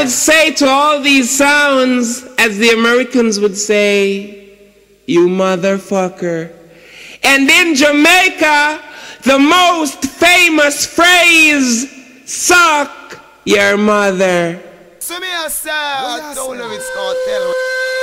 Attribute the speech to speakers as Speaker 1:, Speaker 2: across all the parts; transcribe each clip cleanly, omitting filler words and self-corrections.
Speaker 1: would say to all these sounds, as the Americans would say, you motherfucker. And in Jamaica, the most famous phrase, suck your mother.
Speaker 2: So me I say, I don't know if it's cartel.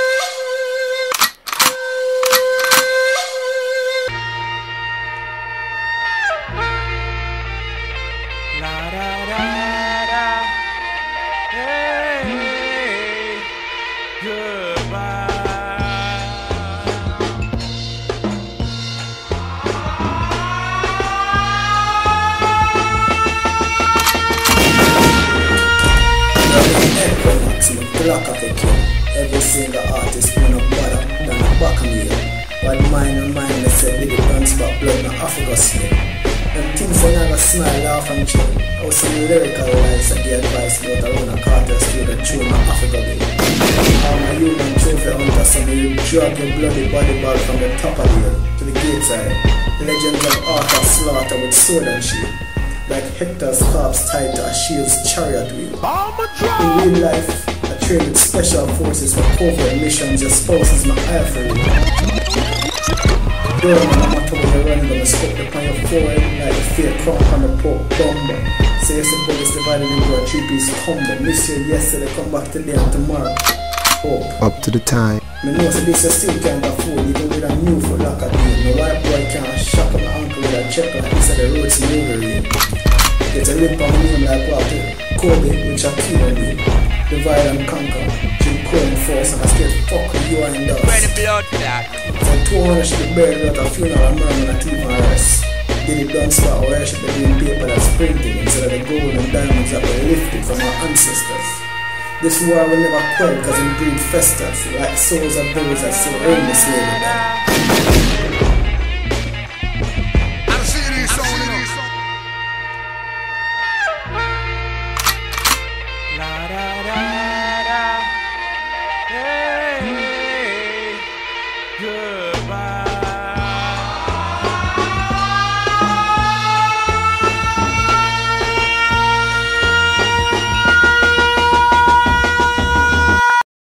Speaker 3: Every single artist want to bother than the back of me. But mine, they say dididuncebat blood na Africa smell. Them things they never smile, laugh and chill. How some lyrical lies that the advice about around a cartel street that tune na Africa way. I'm a human trophy hunter, so you drag your bloody body bag from the top of the hill to the gate side. Legends of Arthur slaughter with sword and shield. Like Hector's corpse tied to Achilles' chariot wheel. In real life, I train with special forces for covert missions. Your spouse is my eye for you. Don't no matter where you run, gonna scope upon your forehead like a fake crump on the pork bumble. So you suppose divided into a three-piece combo. Miss you yesterday, come back today and tomorrow.
Speaker 4: Up to the time.
Speaker 3: Me know so this you still can't afford, even with a new foot lock at me. No white boy can't shock my uncle with a check like this at the road to Weevil. Get a lip on my name like what? Kobe with Shaquille on me. Divide and conquer. Jim Cole force and I straight fuck you and dust.
Speaker 2: Where the blood that?
Speaker 3: So 200 should be buried at a funeral and murder not even arrest. Dididuncebat or I should be doing paper that's printed instead of the gold and diamonds that were lifted from our ancestors. This war will never quell because it breed festers like souls of those that so earnestly slavery them.
Speaker 2: La da da